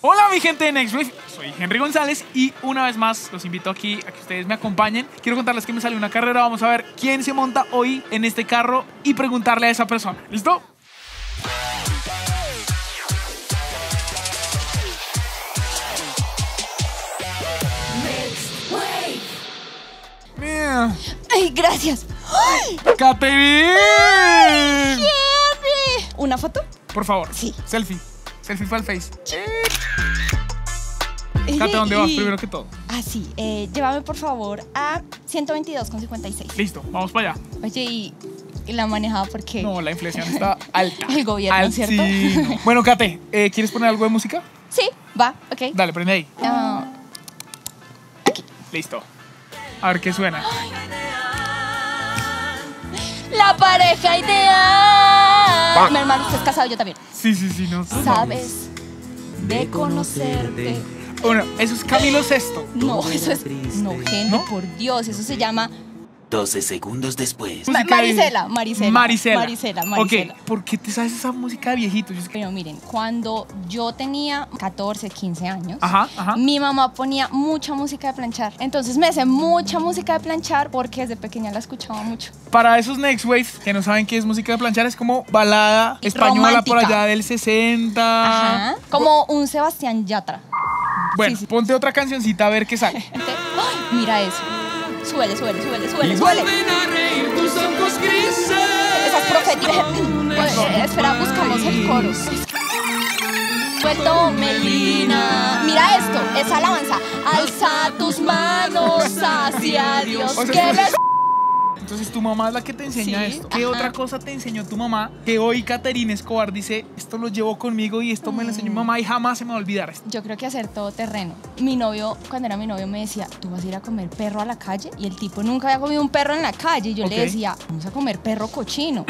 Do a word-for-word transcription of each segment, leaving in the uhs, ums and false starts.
Hola mi gente de Nextwave, soy Henry González y una vez más los invito aquí a que ustedes me acompañen. Quiero contarles que me salió una carrera, vamos a ver quién se monta hoy en este carro y preguntarle a esa persona. ¿Listo? Mira. Ay, gracias. ¡Ay! ¡Caterine! ¡Henry! ¿Una foto? Por favor. Sí. Selfie. Selfie para el Face. Cate, ¿dónde vas primero que todo? Ah, sí. Eh, llévame, por favor, a ciento veintidós con cincuenta y seis. Listo, vamos para allá. Oye, ¿y la manejaba por qué? No, la inflación está alta. El gobierno, Al- ¿cierto? Sí, no. Bueno, Kate, eh, ¿quieres poner algo de música? Sí, va, ok. Dale, prende ahí. Ah, Listo. A ver qué suena. la pareja ideal. Mi hermano, ¿estás casado? Yo también. Sí, sí, sí, no. Sabes de conocerte. Bueno, eso es Camilo Sesto. No, eso es... No, Henry, ¿No? por Dios, eso se llama... doce segundos después. Ma- Música de- Marisela, Marisela. Marisela. Marisela, Marisela. Ok, ¿por qué te sabes esa música de viejito? Yo es que- Pero miren, cuando yo tenía catorce, quince años, Ajá, ajá. mi mamá ponía mucha música de planchar. Entonces me sé mucha música de planchar porque desde pequeña la escuchaba mucho. Para esos Next Waves que no saben qué es música de planchar, es como balada española por Romántica. allá del sesenta. Ajá. Como un Sebastián Yatra. Bueno, Sí, sí. ponte otra cancioncita a ver qué sale. Entonces, ¡ay! Mira eso. Súbele, súbele, súbele, súbele, súbele. Esa es profética. Pues, eh, espera, buscamos el coro. Vuelto Melina. Mira esto, esa alabanza. Alza tus manos hacia Dios. O sea, Que entonces- me- Entonces tu mamá es la que te enseña Sí, esto. ¿Qué ajá. otra cosa te enseñó tu mamá? Que hoy Caterine Escobar dice, esto lo llevo conmigo y esto me lo enseñó mi mamá y jamás se me va a olvidar esto. Yo creo que hacer todo terreno. Mi novio, cuando era mi novio, me decía, ¿tú vas a ir a comer perro a la calle? Y el tipo nunca había comido un perro en la calle. Y yo Ok. le decía, vamos a comer perro cochino.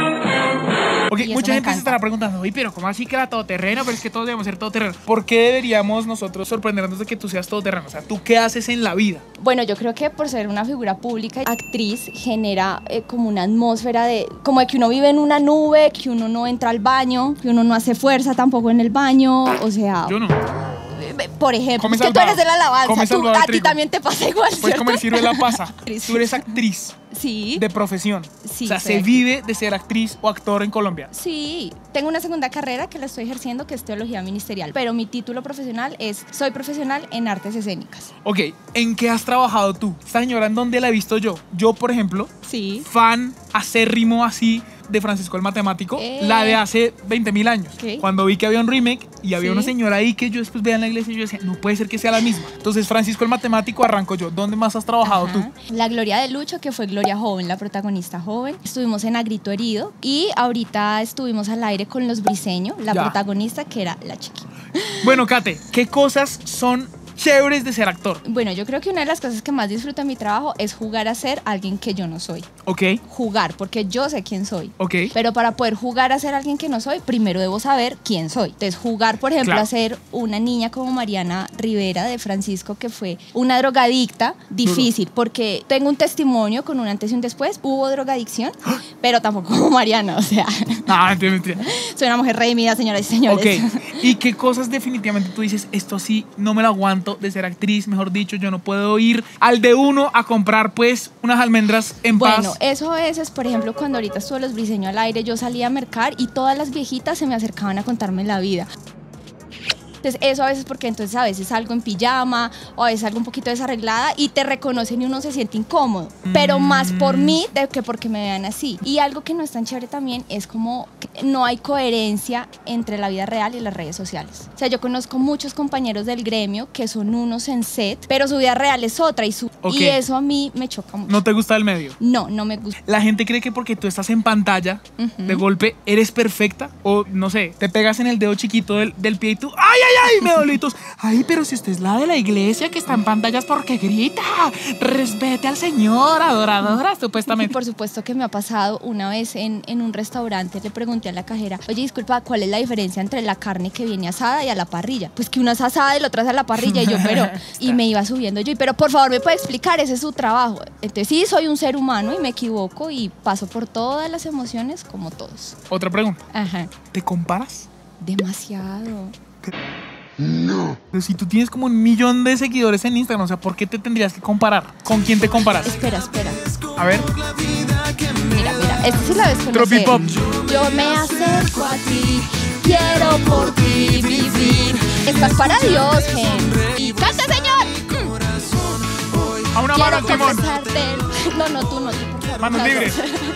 Ok, Y eso mucha me gente encanta. se estará preguntando, oye, pero ¿cómo así que era todoterreno? Pero es que todos debemos ser todoterreno. ¿Por qué deberíamos nosotros sorprendernos de que tú seas todoterreno? O sea, ¿tú qué haces en la vida? Bueno, yo creo que por ser una figura pública, actriz, genera eh, como una atmósfera de, como de que uno vive en una nube, que uno no entra al baño, que uno no hace fuerza tampoco en el baño, o sea, Yo no. eh, por ejemplo, Come es que tú salvado. eres de la alabanza, Come tú- salvado a de ti trigo. también te pasa igual, Pues ¿cierto? como el ciruela pasa. Actriz. Tú eres actriz Sí, de profesión. Sí, o sea, soy se actriz. vive de ser actriz o actor en Colombia. sí, tengo una segunda carrera que la estoy ejerciendo, que es teología ministerial, pero mi título profesional es, soy profesional en artes escénicas. Ok, ¿en qué has trabajado tú? Esta señora, ¿en dónde la he visto yo? Yo, por ejemplo, Sí. fan acérrimo así de Francisco el Matemático, Eh. la de hace veinte mil años. Ok. Cuando vi que había un remake y había Sí. una señora ahí que yo después veía en la iglesia y yo decía, no puede ser que sea la misma. Entonces, Francisco el Matemático arranco yo. ¿Dónde más has trabajado Ajá. tú? La Gloria de Lucho, que fue Gloria Joven, la protagonista joven. Estuvimos en A Grito Herido y ahorita estuvimos al aire con Los Briseño, la Ya. protagonista que era la chiqui. Bueno, Kate, ¿qué cosas son chéveres de ser actor? Bueno, yo creo que una de las cosas que más disfruto en mi trabajo es jugar a ser alguien que yo no soy. Ok, Jugar, porque yo sé quién soy. ok. Pero para poder jugar a ser alguien que no soy, primero debo saber quién soy. Entonces, jugar, por ejemplo, Claro. a ser una niña como Mariana Rivera de Francisco, que fue una drogadicta, difícil, porque tengo un testimonio con un antes y un después. Hubo drogadicción, pero tampoco como Mariana, o sea, Ah, mentira, mentira. soy una mujer redimida, señoras y señores. Ok, ¿y qué cosas definitivamente tú dices, esto sí, no me lo aguanto de ser actriz, mejor dicho, yo no puedo ir al de uno a comprar pues unas almendras en Bueno, paz? eso a veces, por ejemplo, cuando ahorita estuve Los Briseño al aire, yo salía a mercar y todas las viejitas se me acercaban a contarme la vida. Entonces, eso a veces porque entonces a veces salgo en pijama o a veces salgo un poquito desarreglada y te reconocen y uno se siente incómodo, pero más por mí de que porque me vean así. Y algo que no es tan chévere también es como que no hay coherencia entre la vida real y las redes sociales. O sea, yo conozco muchos compañeros del gremio que son unos en set, pero su vida real es otra y, su, Ok. y eso a mí me choca mucho. ¿No te gusta el medio? No, no me gusta. La gente cree que porque tú estás en pantalla, Ujú. de golpe, eres perfecta. O, no sé, te pegas en el dedo chiquito del, del pie y tú, ¡ay, ay, ay! Me dolitos. Ay, pero si usted es la de la iglesia que está en pantallas porque grita. Respete al Señor, adoradora, Y supuestamente. por supuesto que me ha pasado una vez en, en un restaurante, le pregunté a la cajera, oye, disculpa, ¿cuál es la diferencia entre la carne que viene asada y a la parrilla? Pues que una es asada y la otra es a la parrilla. Y yo, pero, y me iba subiendo yo, y, pero por favor, ¿me puede explicar? Ese es su trabajo. Entonces sí, soy un ser humano y me equivoco y paso por todas las emociones como todos. Otra pregunta. Ajá. ¿Te comparas? Demasiado. No. Pero si tú tienes como un millón de seguidores en Instagram, o sea, ¿por qué te tendrías que comparar? ¿Con quién te comparas? Espera, espera. A ver. Mira, mira, esta sí la ves conocer. Tropipop. Yo me acerco a ti, quiero por ti vivir. Estás para Dios, Gen. Y canta, señor. A una Quiero mano, Timón. confesarte. No, no, tú no, tú, por favor. Manos No, no. libres.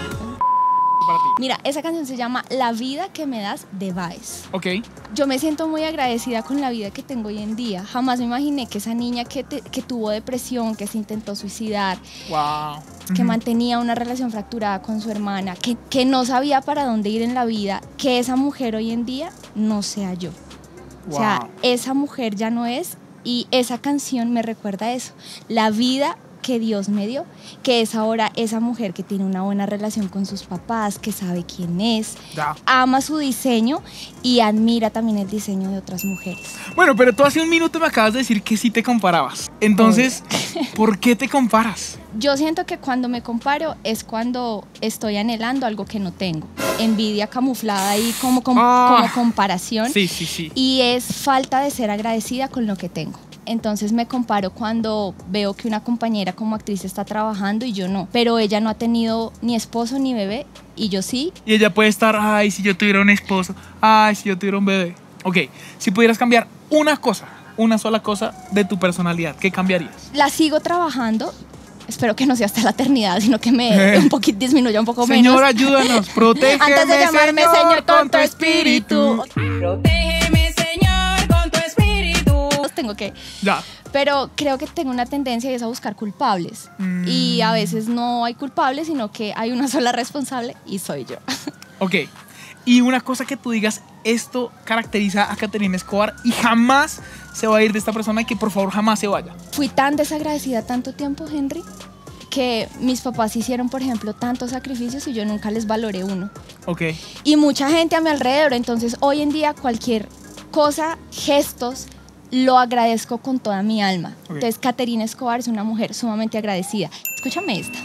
Para ti. Mira, esa canción se llama La vida que me das de Baez. Ok. Yo me siento muy agradecida con la vida que tengo hoy en día. Jamás me imaginé que esa niña que, te- que tuvo depresión, que se intentó suicidar, Wow. que Ujú. mantenía una relación fracturada con su hermana, que, que no sabía para dónde ir en la vida, que esa mujer hoy en día no sea yo. O sea, Wow. esa mujer ya no es, y esa canción me recuerda eso, la vida que Dios me dio, que es ahora esa mujer que tiene una buena relación con sus papás, que sabe quién es, Ya. ama su diseño y admira también el diseño de otras mujeres. Bueno, pero tú hace un minuto me acabas de decir que sí te comparabas. Entonces, ¿por qué te comparas? Yo siento que cuando me comparo es cuando estoy anhelando algo que no tengo. Envidia camuflada ahí como, com- Ah. como comparación. Sí, sí, sí. Y es falta de ser agradecida con lo que tengo. Entonces me comparo cuando veo que una compañera como actriz está trabajando y yo no. Pero ella no ha tenido ni esposo ni bebé y yo sí. Y ella puede estar, ay, si yo tuviera un esposo, ay, si yo tuviera un bebé. Ok, si pudieras cambiar una cosa, una sola cosa de tu personalidad, ¿qué cambiarías? La sigo trabajando. Espero que no sea hasta la eternidad, sino que me un poquito disminuya un poco menos. Señor, ayúdanos, protégeme, Antes de llamarme Señor, con tu espíritu. Protégeme, Señor, con tu espíritu. Tengo que... Ya. Pero creo que tengo una tendencia y es a buscar culpables. Mm. Y a veces no hay culpables, sino que hay una sola responsable y soy yo. Ok. Y una cosa que tú digas, esto caracteriza a Caterina Escobar y jamás se va a ir de esta persona y que por favor jamás se vaya. Fui tan desagradecida tanto tiempo, Henry, que mis papás hicieron, por ejemplo, tantos sacrificios y yo nunca les valoré uno. Ok. Y mucha gente a mi alrededor, entonces hoy en día cualquier cosa, gestos, lo agradezco con toda mi alma. Ok. Entonces Caterina Escobar es una mujer sumamente agradecida. Escúchame esta.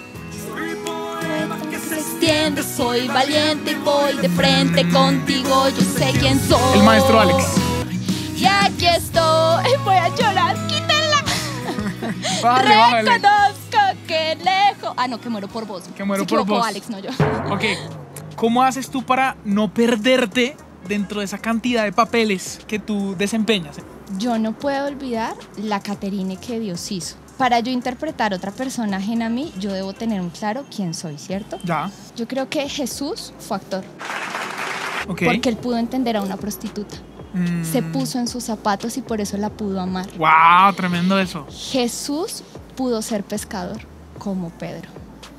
Se extiende, soy valiente y voy de frente contigo, yo sé quién soy. El maestro Alex. Y aquí estoy, voy a llorar, quítenla. Bájale, bájale. Reconozco que lejos. Ah, no, que muero por vos. Que muero Se por equivocó vos. Alex, no yo. Ok. ¿Cómo haces tú para no perderte dentro de esa cantidad de papeles que tú desempeñas? Yo no puedo olvidar la Caterine que Dios hizo. Para yo interpretar otra persona ajena a mí, yo debo tener un claro quién soy, ¿cierto? Ya. Yo creo que Jesús fue actor, Ok. porque él pudo entender a una prostituta. Mm. Se puso en sus zapatos y por eso la pudo amar. Wow, tremendo eso. Jesús pudo ser pescador, como Pedro.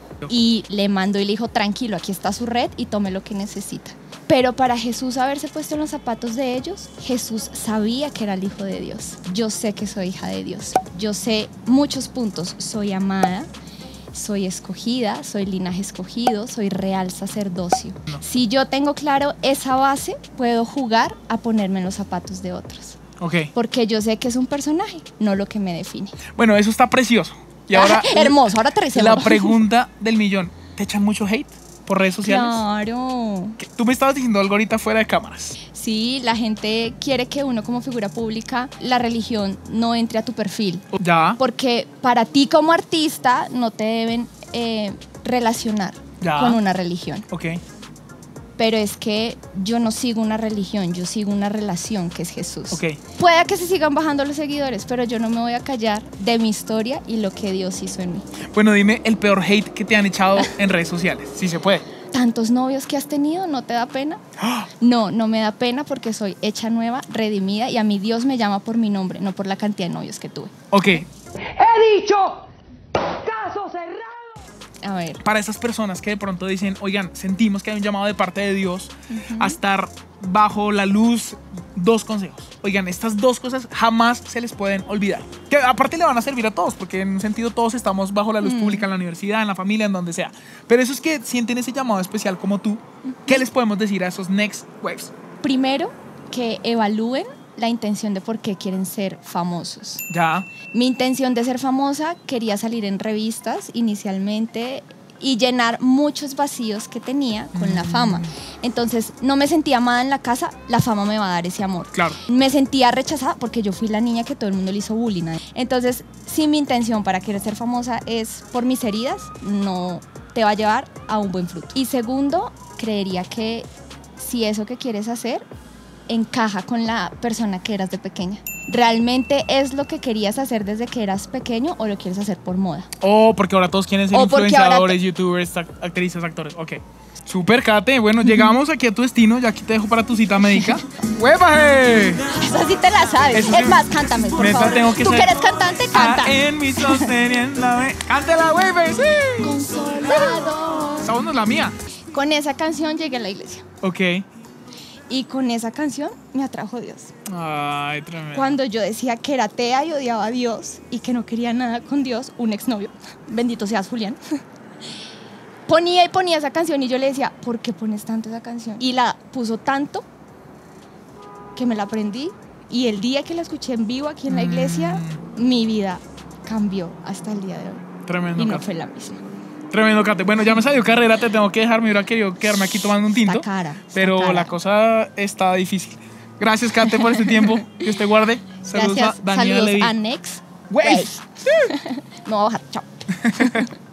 Y le mandó y le dijo, tranquilo, aquí está su red y tome lo que necesita. Pero para Jesús haberse puesto en los zapatos de ellos, Jesús sabía que era el Hijo de Dios. Yo sé que soy hija de Dios. Yo sé muchos puntos. Soy amada, soy escogida, soy linaje escogido, soy real sacerdocio. No. Si yo tengo claro esa base, puedo jugar a ponerme en los zapatos de otros. Ok. Porque yo sé que es un personaje, no lo que me define. Bueno, eso está precioso. Y ahora, Hermoso, ahora aterricemos. la pregunta del millón. ¿Te echan mucho hate por redes sociales? Claro. ¿Qué? Tú me estabas diciendo algo ahorita fuera de cámaras. Sí, la gente quiere que uno como figura pública, la religión no entre a tu perfil. Ya. Porque para ti como artista no te deben eh, relacionar Ya. con una religión. Ok. Pero es que yo no sigo una religión, yo sigo una relación que es Jesús. Ok. Puede que se sigan bajando los seguidores, pero yo no me voy a callar de mi historia y lo que Dios hizo en mí. Bueno, dime el peor hate que te han echado en redes sociales. Si se puede. ¿Tantos novios que has tenido? ¿No te da pena? ¡Ah! No, no me da pena porque soy hecha nueva, redimida y a mí Dios me llama por mi nombre, no por la cantidad de novios que tuve. Ok. He dicho, caso cerrado. A ver, Para esas personas que de pronto dicen, oigan, sentimos que hay un llamado de parte de Dios a estar bajo la luz, dos consejos. Oigan, estas dos cosas jamás se les pueden olvidar. Que aparte le van a servir a todos, porque en un sentido todos estamos bajo la luz pública en la universidad, en la familia, en donde sea. Pero esos que sienten ese llamado especial como tú, ¿qué les podemos decir a esos next waves? primero que evalúen la intención de por qué quieren ser famosos. Ya. Mi intención de ser famosa, quería salir en revistas inicialmente, y llenar muchos vacíos que tenía con la fama. Entonces no me sentía amada en la casa, la fama me va a dar ese amor. Claro. Me sentía rechazada porque yo fui la niña que todo el mundo le hizo bullying. Entonces, si mi intención para querer ser famosa es por mis heridas, no te va a llevar a un buen fruto. Y segundo, creería que si eso que quieres hacer encaja con la persona que eras de pequeña. ¿Realmente es lo que querías hacer desde que eras pequeño o lo quieres hacer por moda? Oh, porque ahora todos quieren ser O porque influenciadores, ahora youtubers, act- actrices, actores. Ok. Super, Kate. Bueno, llegamos aquí a tu destino. Ya aquí te dejo para tu cita médica. ¡Huevaje! Esa sí te la sabes. Eso sí. Es más, cántame, por Neta, favor. tengo que Tú ser- que eres cantante, canta. Ah, en mi sosteniendo. ¡Cántela, hueve! ¡Sí! Consolador. Esa voz no es la mía. Con esa canción llegué a la iglesia. Ok. Y con esa canción me atrajo Dios. Ay, tremendo. Cuando yo decía que era atea y odiaba a Dios y que no quería nada con Dios, un exnovio, bendito seas Julián, ponía y ponía esa canción y yo le decía, ¿por qué pones tanto esa canción? Y la puso tanto que me la aprendí y el día que la escuché en vivo aquí en la iglesia, mi vida cambió hasta el día de hoy. Tremendo, Y no Kate. fue la misma. Tremendo, Kate. Bueno, ya me salió carrera, te tengo que dejar. Me hubiera querido quedarme aquí tomando un tinto. Está cara, está pero cara. la cosa está difícil. Gracias, Kate, por este tiempo. Dios te guarde. Saludos Gracias. a Daniela Saludos Levy. a Next. Wave. Me voy a bajar. Chao.